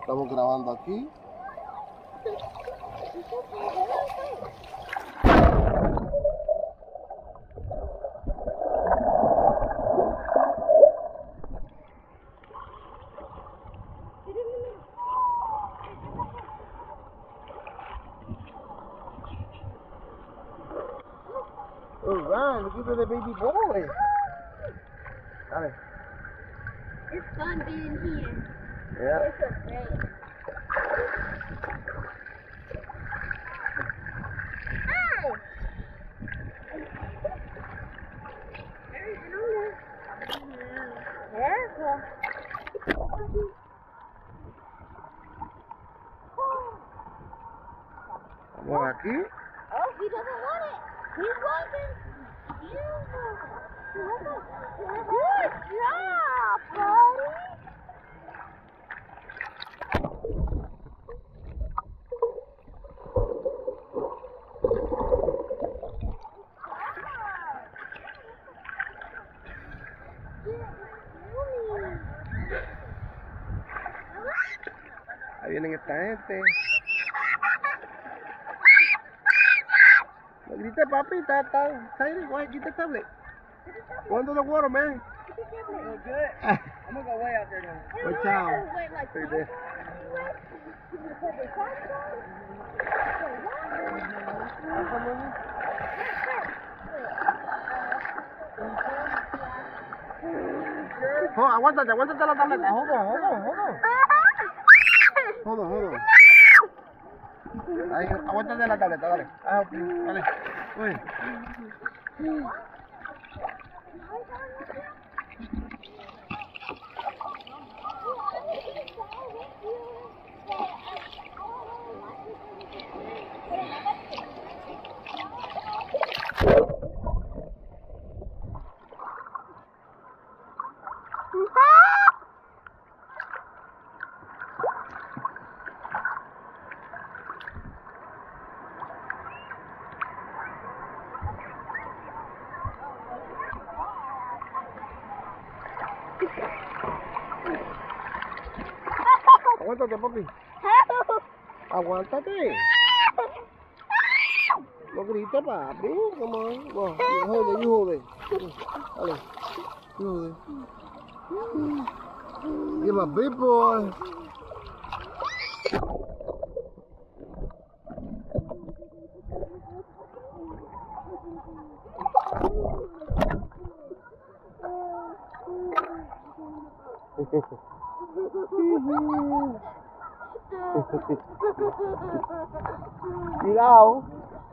estamos grabando aquí. Alright, look at the baby boy. Dale. It's fun being here. Yeah. It's so great. Hi! Careful. Vamos aquí. Oh, he doesn't want it. He's walking. Good job, buddy. Ahí vienen esta gente. No grites, papi, está excited. Go ahead, get the tablet. Go into the water, man. Oh, good. I'm gonna go way out there now. Watch out. Wait, like Right there. Oh, aguántate la tableta. Hold on. Ahí, aguántate la tableta, dale. Dale. Uy. Aguántate, papi. Aguántate. No grites, papi. Come on. Go. You hold it. Dale. You hold it. You're my big boy. Cuidado.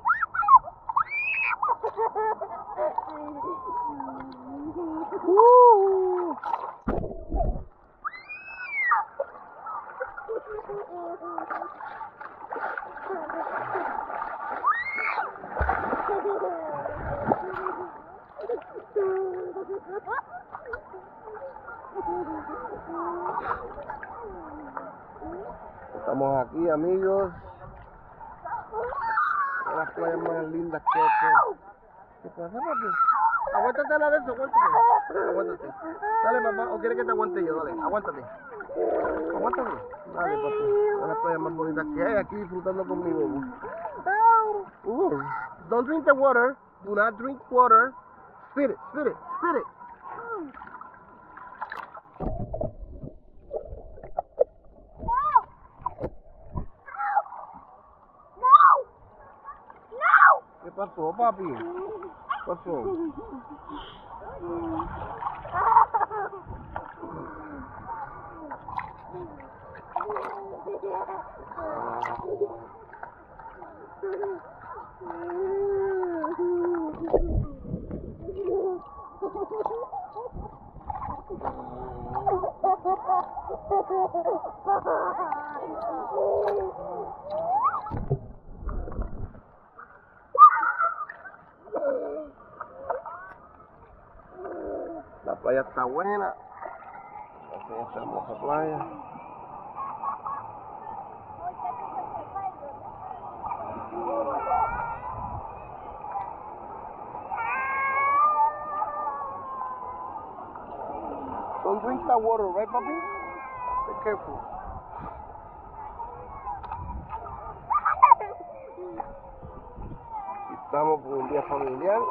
Estamos aquí, amigos. En las playas más lindas que he hecho. ¿Qué pasa, papi? Aguántate la de eso, aguántate. Dale, papá, o quieres que te aguante yo, dale, aguántate. Aguántate. Dale, papi. En las playas más bonitas que hay, aquí disfrutando con mi bebé. Don't drink the water. Do not drink water. Spit it. ¿Qué pasó, papi? ¿Qué pasó? La playa está buena. Esta hermosa playa. Don't drink that water, right, papi? Be careful. Estamos por un día familiar.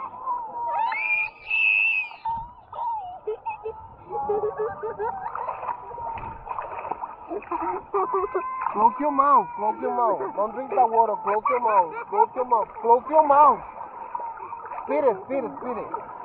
Close your mouth. Close your mouth. Don't drink that water. Close your mouth. Close your mouth. Close your mouth. Spit it. Spit it. Spit it.